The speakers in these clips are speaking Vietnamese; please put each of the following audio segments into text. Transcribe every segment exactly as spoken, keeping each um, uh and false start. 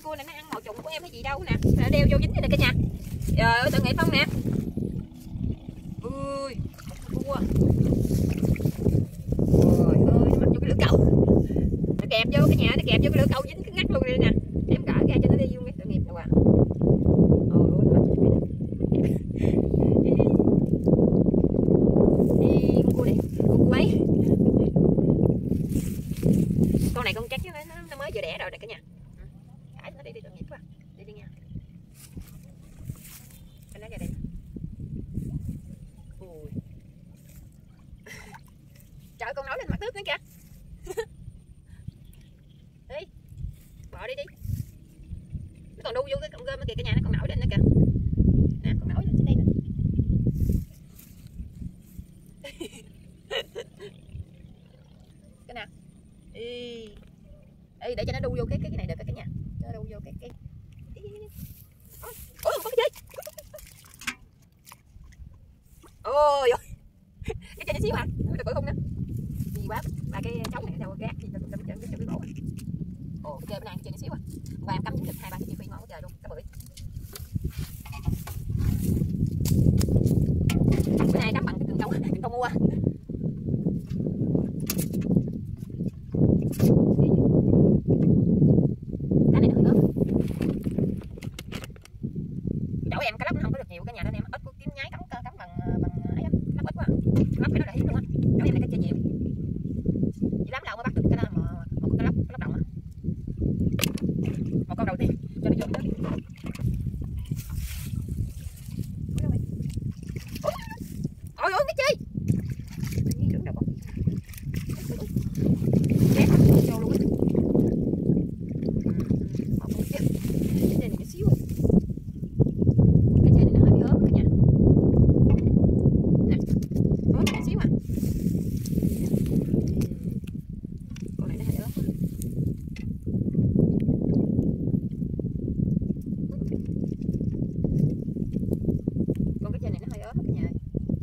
con cua này nó ăn mồi trùng của em hay gì đâu nè, nó đeo vô dính vậy nè cả nhà. Trời ơi, tội nghiệp Phong nè. Ui, cua. Trời ơi, nó mặc vô cái lưỡi câu. Nó kẹp vô cái nhà, nó kẹp vô cái lưỡi câu dính cái ngắt luôn đây nè. Em cởi ra cho nó đi luôn cái tội nghiệp đâu à. Ôi ôi, nó mặc vô cái đi con cua này, con cua ấy. Con này con chắc nó, nó, nó mới vừa đẻ rồi nè cả nhà. Thả nó đi đi tội nghiệp quá. Đi đi nha. Anh nó ra đây. Ui. Trời, con nổi lên mặt nước nữa kìa. Đi. Bỏ đi đi. Nó còn đu vô cái cọng rơm kìa cả nhà, nó còn nổi lên nữa kìa. Nè, còn nổi lên trên đây nè. Cái nào? Ý. Ê, để cho nó đu vô cái cái, cái này được cả nhà. Nó đu vô cái cái. Ôi, ôi con cái gì? Ôi ôi. Cái chân nhỏ xíu à. Nó được bự không nữa. Gì quá. Ba cái trống này đâu gác gì tao tao chân cái cổ. Ồ, ok bên này cái chân nhỏ xíu à. Và em cắm dính được hai ba cái chi phi ngon quá trời luôn. Cá bự. Bên này cắm bằng cái cần câu, cần câu mua. Cái này nó hơi ớt. Chỗ em cá lóc nó không có được nhiều cả nhà nên em ít có kiếm nhái cắm cắm bằng bằng ấy lắm, lóc ít quá. Lóc phải nó là hiếm luôn á. Chỗ em này cá chơi nhiều. Chỉ lắm lâu mới bắt được cái đó mà một cái lóc, cái lóc đồng á. Một con đầu tiên cho nó vô cái đó. Ôi ôi cái chi? Tự nhiên đứng đâu con. Chết vô luôn á. Một con chết. Cái này cái xíu. Cái này nó hơi bị ốm cả nhà. Nè. Ốm cái xíu à. Con này nó hơi ốm. Con cái trên này nó hơi ốm cả nhà.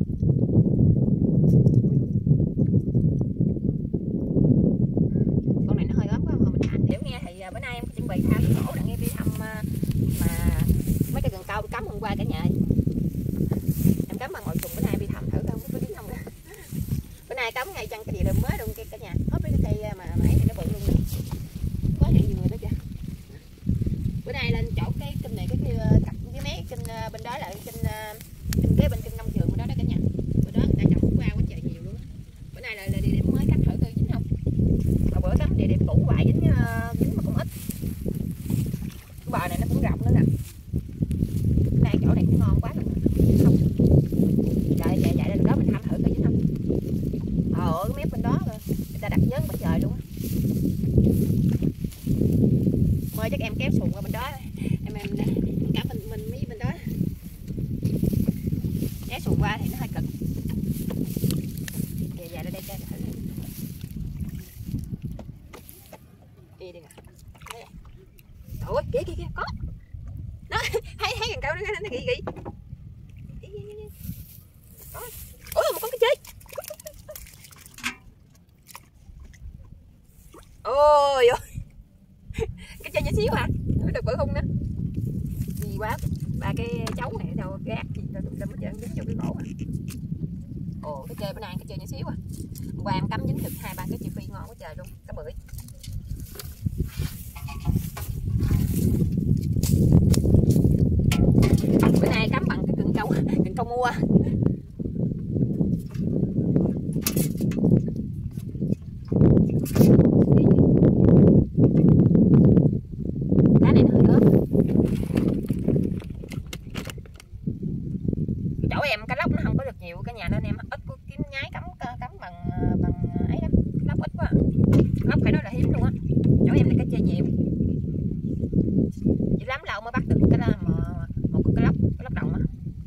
Con này nó hơi ốm quá mà mình thả tiểu nghe thì bữa nay em chuẩn bị thả cái cổ để nghe đi thăm mà mấy cái cần câu cắm hôm qua cả nhà. Em cắm bằng mọi trùng bữa nay đi thăm thử không có dính không nữa. Bữa nay cắm ngay chân cái địa đường mới luôn cả nhà. Hớp cái cây mà mà ấy thì nó bự luôn. Có nhiều người đó kìa. Bữa nay lên chỗ cái kênh này cái cặp cái mấy kênh bên đó là kênh kênh kế bên kênh nông trường bên đó đó cả nhà. Bữa đó người ta trồng qua quá trời nhiều luôn á. Bữa nay là, là địa điểm mới cắm thử coi dính không. Mà bữa cắm địa điểm cũ hoài dính dính mà cũng ít. Cái bờ này nó cũng rộng nữa nè. Đây chỗ này cũng ngon quá rồi. Không. Chạy chạy chạy lên đó mình thăm thử coi dính không. Ờ ở cái mép bên đó rồi. Người ta đặt nhớt quá trời luôn á. Mới chắc em kéo xuồng qua bên đó. Em em cả mình mình mấy bên đó. Kéo xuồng qua thì nó hơi cực. Kìa dài ra đây cho thử. Đi đi nè. Ủa kìa kìa kìa có. Nó thấy thấy gần câu nó nó gỉ gỉ. Ủa một con cái chi? Ôi ôi. Cái chân nhỏ xíu hả? Nó được bự không nữa. Gì quá. Ba cái chấu này đâu gác gì đâu tùm lum hết trơn dính vô cái cổ à. Ồ cái chơi bữa nay cái chơi nhỏ xíu à. Hôm qua em cắm dính được hai ba cái chi phi ngon quá trời luôn, cá bưởi. Bữa nay cắm bằng cái cần câu, cần câu mua. Cá này nó hơi ớt. Chỗ em cá lóc nó không có được nhiều cả nhà nên em ít có kiếm nhái cắm cắm bằng bằng ấy lắm, lóc ít quá. Lóc phải nói là hiếm luôn á. Chỗ em này cá chơi nhiều. Chỉ lắm lâu mới bắt được cái là mà một cái lóc, cái lóc đồng á.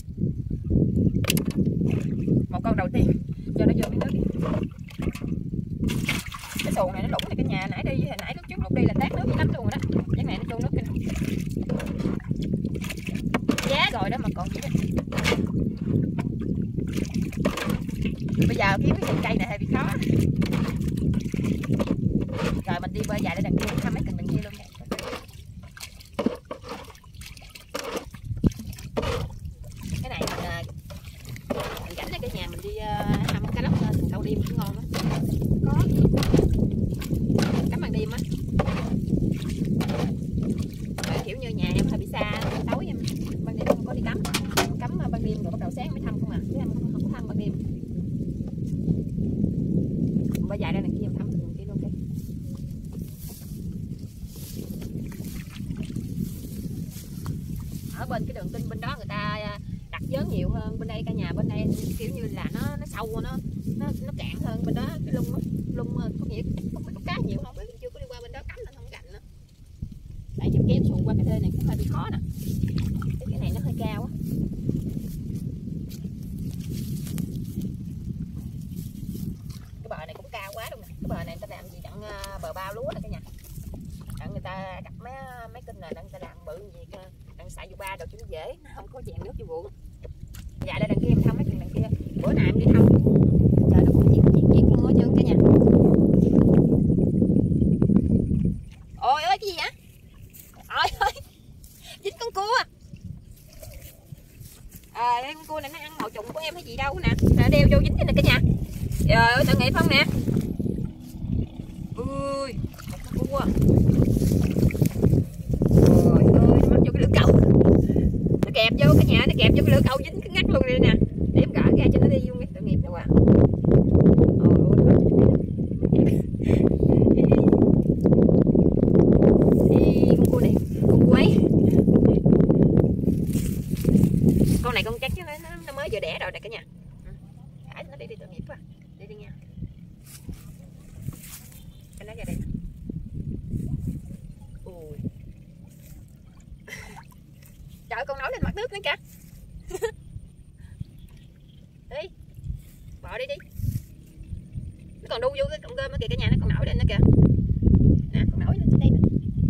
Một con đầu tiên cho nó vô cái nước. Cái xuồng này nó lủng này cái nhà nãy đi hồi nãy lúc trước lúc đi là tát nước lắm luôn rồi đó. Cái này nó trôn nước kinh. Giá rồi đó mà còn gì đó. Bây giờ kiếm cái cây này hơi bị khó. Rồi mình đi bơi dài để đằng kia thăm mấy cần đằng kia luôn nha. ở bên cái đường Kinh bên đó người ta đặt vớn nhiều hơn. Bên đây cả nhà bên đây kiểu như là nó nó sâu, nó nó nó cạn hơn bên đó. Cái lung đó, lung có nghĩa không biết cá nhiều không, chưa có đi qua bên đó cắm nên không gành nữa. Tại chịu kéo xuồng qua cái thê này cũng hơi bị khó nè, cái này nó hơi cao á. Cái bờ này cũng cao quá luôn nè. Cái bờ này người ta làm gì đặng bờ bao lúa nè cả nhà, đặng người ta đặt mấy mấy kênh này đặng người ta làm bự gì đặng xài vô ba đồ cho nó dễ, không có chèn nước vô ruộng. Dạ đây đằng kia mình thăm mấy chừng đằng kia, bữa nay em đi thăm trời nó cũng chuyện chuyện chuyện luôn hết trơn cả nhà. Ôi ơi cái gì vậy? Ôi ơi dính con cua. À, con cua này nó ăn màu trùng của em hay gì đâu nè, nè đeo vô dính đây nè cả nhà. Trời ơi tội nghiệp không nè. Ui con cua. Trời ơi nó mắc vô cái lưỡi câu, nó kẹp vô cả nhà, nó kẹp vô cái lưỡi câu dính cái ngắt luôn đây nè. Để em gỡ ra cho nó đi luôn đi, tội nghiệp đâu à. Con cua này, con cua ấy. Con này con chắc chứ nó, nó mới vừa đẻ rồi nè cả nhà. Thả nó đi đi tội nghiệp quá. Đi đi nha. Cái nó ra đây. Ui. Trời con nổi lên mặt nước nữa kìa. Đi. Bỏ đi đi. Nó còn đu vô cái cọng rơm kìa cả nhà, nó còn nổi lên nữa kìa. Nè, còn nổi lên trên đây nè.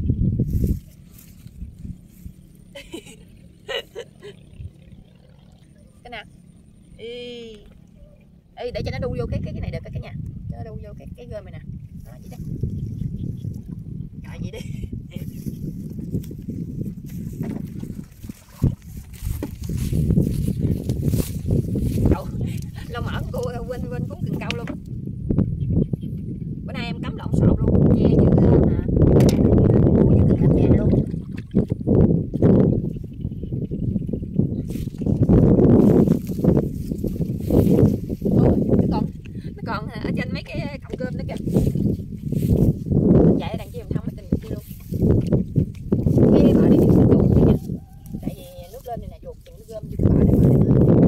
Cái nào? Ý. Ý, để cho nó đu vô cái cái cái này được cả nhà. Cho nó đu vô cái cái rơm này nè. Đó vậy đó. Rồi vậy đi. Cậu lâu mở cua quên quên cuốn cần câu luôn. Bữa nay em cắm lộn xộn luôn, che chứ mà cua với cần làm đèn luôn. Ôi, nó còn nó còn ở trên mấy cái cọng cơm nữa kìa. Chạy ở đằng kia mình thăm mấy tình kia luôn. Cái bờ này thì nó chuột nữa nha. Tại vì nước lên này nè, chuột chừng nó gom vô cái bờ này mà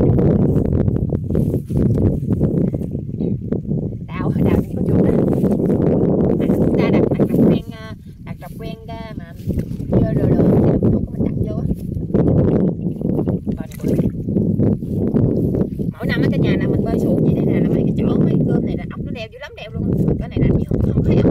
đào đào thì có chuột đó. Ta đặt đặt đặt quen đặt đặt quen ra mà dơ rồi rồi thì chuột của mình đặt vô á. Bờ này bự. Mỗi năm ở cái nhà là mình bơi xuồng vậy đây nè, là mấy cái chỗ mấy cơm này là ốc nó đeo dữ lắm, đeo luôn. Cái này làm gì không không thấy ốc.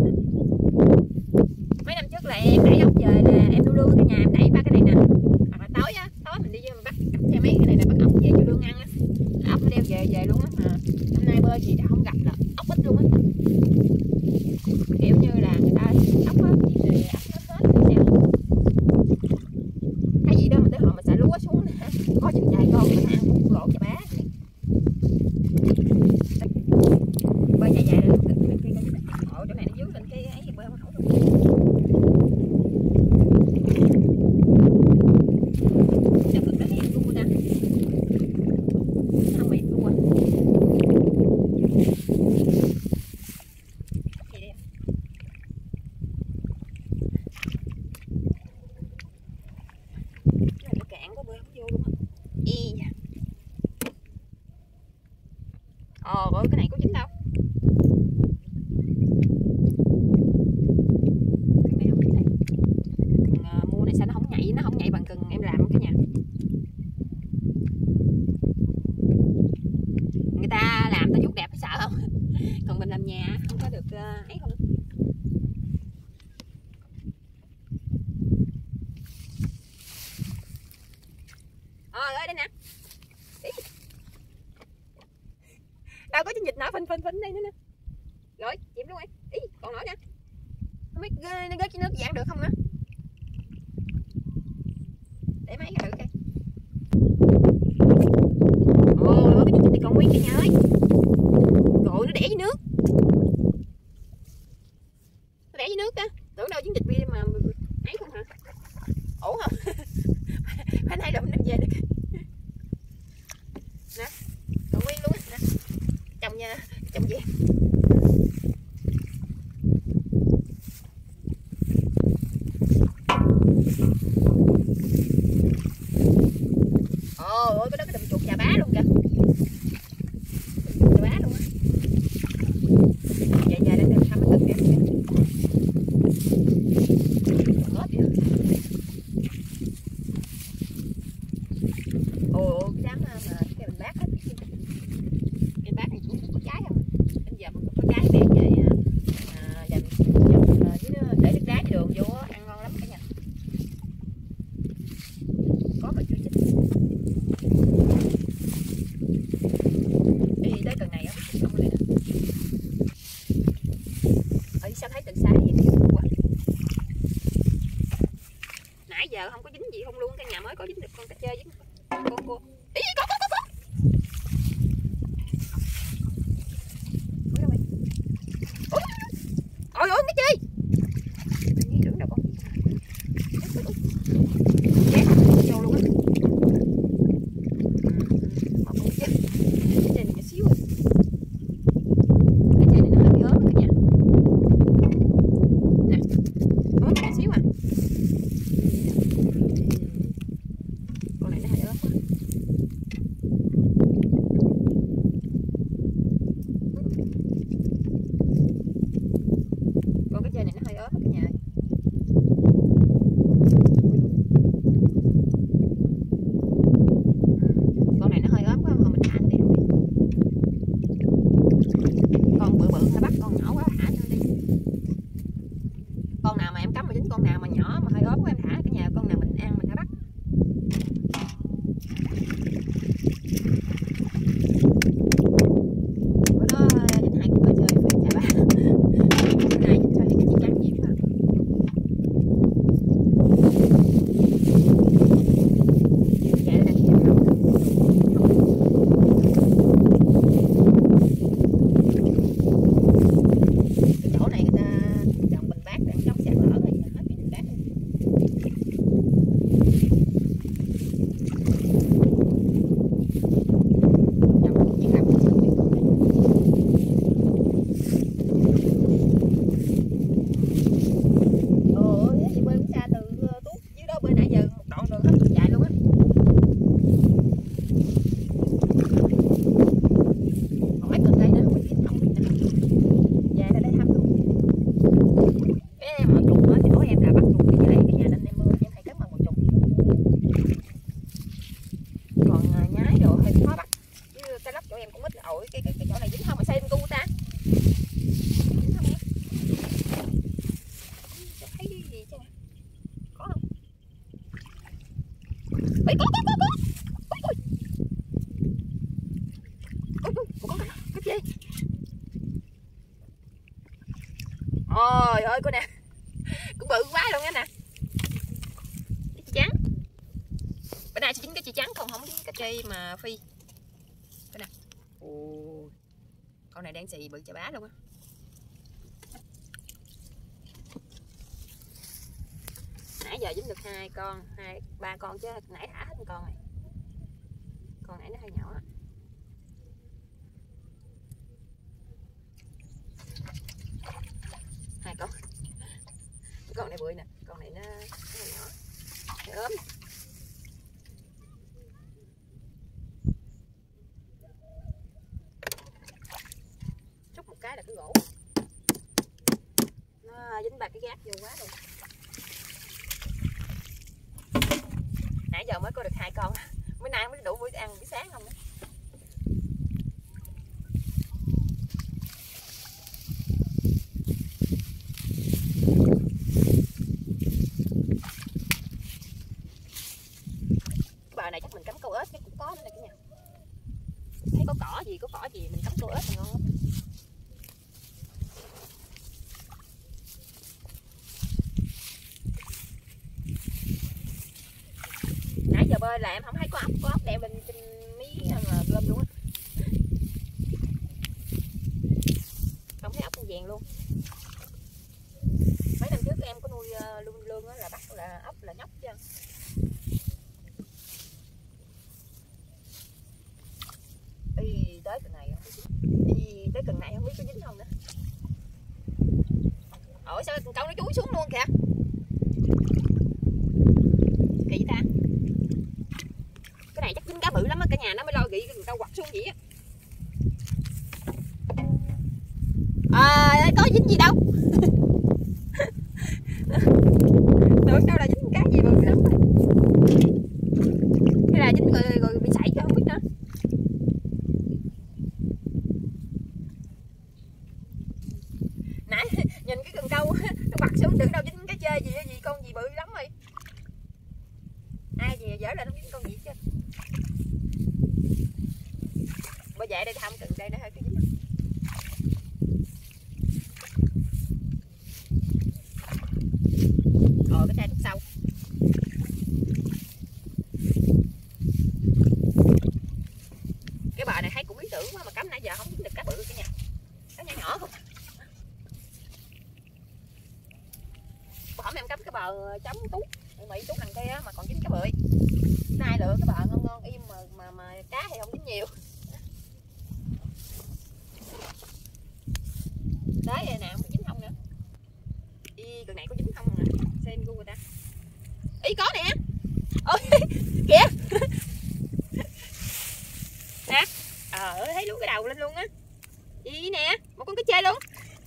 Mấy năm trước là em đẩy ốc về nè, em lưu lương ở nhà em đẩy ba cái này nè. Hoặc là tối á, tối mình đi vô mình bắt cặp theo mấy cái này là bắt ốc về vô lương ăn á. Ốc nó đeo về về luôn á, mà hôm nay bơi gì đã không gặp là ốc ít luôn á. Kiểu như là người ta ốc á thì ốc nó hết rồi sao. Cái gì đó mà tới họ mình xả lúa xuống nè, có chừng vài con mình ăn lỗ cho bé. Bơi dài dài lên ồ chỗ này nó dướng lên cái ấy bơi không nổi luôn. Sao cực đó thấy cua ta không bị cua gì đây cái này nó cạn quá bơi không vô luôn á. Y nha. Ồ ơi cái này có dính đâu. Cần này không dính đây. Cần uh, mua này sao nó không nhảy, nó không nhảy bằng cần em làm cái nhà. Người ta làm ta vuốt đẹp sợ không? Còn mình làm nhà không có được uh, ấy không. Ôi ơi đây nè. Đâu có chân vịt nổi phình phình phình đây nữa nè. Rồi chìm luôn em. Ý còn nổi nè. Không biết nó gớt trên nước dạng được không nữa. Để máy thử coi. Ồ cái chân vịt này còn nguyên cả nhà ơi. Rồi nó đẻ với nước. Nó đẻ với nước á. Tưởng đâu chân vịt bia mà ấy không hả? Ổn không? Phải nay rồi mình đem về được. Nè. Còn nguyên luôn á. Nè. Trồng nha, trồng gì? giờ không có dính gì không luôn, cả nhà mới có dính được con cá chơi với con cô. Ý, con con con con. Ôi ôi cái chi. Như tưởng đâu con. Chết vô luôn á. Một con chết. Cái chơi này nhỏ xíu. Cái chơi này nó hơi bị ốm cả nhà. Nè. Ốm nhỏ xíu à. Con này nó hơi ốm quá. Con cái chơi này nó hơi ốm cả nhà. Con này nó hơi ốm quá, thôi mình thả nó đi. Con bự bự nó bắt, con nhỏ quá thả nó đi. Con nào mà em cấm mà dính, con nào mà nhỏ mà hơi ốm quá em thả cả nhà, con nào mình ăn mình thả bắt. Bữa đó dính hai con cá chơi phải chà ba. Bữa nay dính cho cái chị trắng nhiều quá. Dạ đây là cái chỗ này người ta trồng bình bát để chống sạt lở rồi, hết bình bát rồi. Trồng chỉ làm sớm đi. Ồ, thế chị bơi cũng xa từ tuốt dưới đó bơi nãy giờ một đoạn đường hết dài luôn á. Còn mấy cần cây nữa không biết không biết nữa. Về ra đây thăm luôn. Cái em một trùng á thì nói em là bắt trùng như vậy cái nhà nên em mưa em hay cắm bằng một trùng. Còn nhái đồ hơi khó bắt. Chứ cái lắp chỗ em cũng ít ổi cái cái cái chỗ này dính không mà xem cu ta. Dính không em? Cho thấy cái gì chứ. Có không? Ê, có có có có. Ôi ôi. Ôi ôi, con cái cái gì? Ôi ơi cô nè. Cũng bự quá luôn á nè. Cái chị trắng. Bữa nay chị dính cái chị trắng không, không dính cái chơi mà phi. Đây nè. Ồ. Con này đang xì bự chà bá luôn á. Nãy giờ dính được hai con, hai ba con chứ nãy thả hết một con này. Con nãy nó hơi nhỏ. Hai con. Con này bự nè, con này nó, nó hơi nhỏ. Nó ốm. Xúc một cái là cái gỗ. Nó dính ba cái gác vô quá rồi. Nãy giờ mới có được hai con. Bữa nay mới đủ bữa ăn buổi sáng không đó. Bờ này chắc mình cắm câu ếch chắc cũng có nữa nè cả nhà. Thấy có cỏ gì, có cỏ gì mình cắm câu ếch thì ngon lắm. Nãy giờ bơi là em không thấy có ốc, có ốc đeo lên trên mí mà gom luôn á. Không thấy ốc con vàng luôn. Mấy năm trước em có nuôi lương lương á là bắt là ốc là nhóc chứ. Ý, tới tuần này không biết. Ý, tới tuần này không biết có dính không nữa. Ủa sao con câu nó chúi xuống luôn kìa. Kỳ ta. Cái này chắc dính cá bự lắm á, cả nhà nó mới lo gị cái câu quặt xuống vậy á. À, có dính gì đâu. Tưởng đâu là dính cá gì bự lắm rồi. Cái là dính rồi, rồi bị sảy cho không biết nữa. Nãy nhìn cái cần câu nó quặt xuống tưởng đâu dính cái chơi gì gì con gì bự lắm rồi. Ai gì dở lên không dính con gì chứ. Bởi vậy đây thăm cần đây nó hơi cái dính. Ờ cái chai nước sâu. trống tút Mỹ tút đằng kia mà còn dính cá bưởi. Nay lựa cái bờ ngon ngon im mà mà mà cá thì không dính nhiều. Đấy vậy nè, không dính không nữa. Ý, con này có dính không nè, xem của người ta. Ý có nè. Ôi kìa. Nè. Ờ thấy luôn cái đầu lên luôn á. Ý nè, một con cá chê luôn.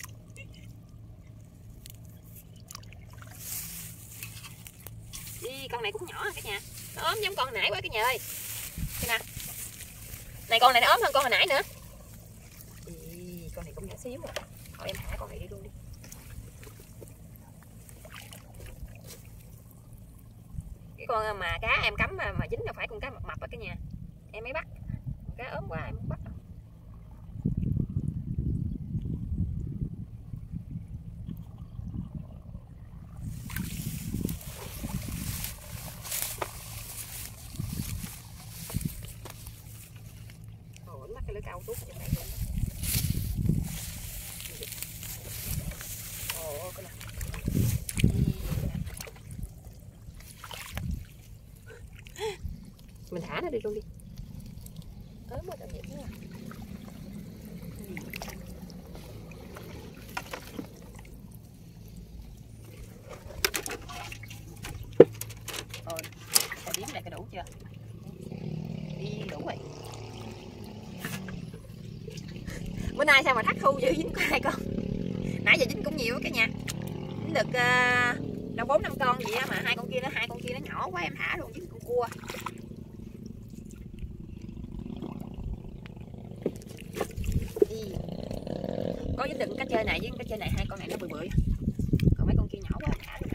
Ý, con này cũng nhỏ cả nhà. Nó ốm giống con nãy quá cả nhà ơi. Đây nè. Này con này nó ốm hơn con hồi nãy nữa. Ý, con này cũng nhỏ xíu rồi. Thôi em thả con này đi luôn đi. Cái con mà cá em cắm mà, mà dính là phải con cá mập mập ở cả nhà. Em mới bắt. Cá ốm quá em không bắt đâu. Ồ, mắc cái lưỡi câu tuốt trên đây luôn. Ồ, cái này. Mình thả nó đi luôn đi. Ớm quá tội nghiệp nữa. Rồi, ta điếm lại cái đủ chưa? Đi đủ rồi. Bữa nay sao mà thắt thu dữ dính có hai con. Nãy giờ dính cũng nhiều cả nhà. Dính được uh, đâu bốn năm con gì á mà hai con kia nó hai con kia nó nhỏ quá em thả luôn dính con cua. Có dính được cá chơi này với cá chơi này hai con này nó bự bự. Còn mấy con kia nhỏ quá em thả luôn.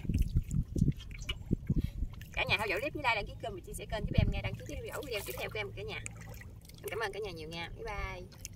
Cả nhà theo dõi clip dưới đây, đăng ký kênh và chia sẻ kênh giúp em nghe, đăng ký video tiếp theo của em cả nhà. Cảm ơn cả nhà nhiều nha. Bye bye.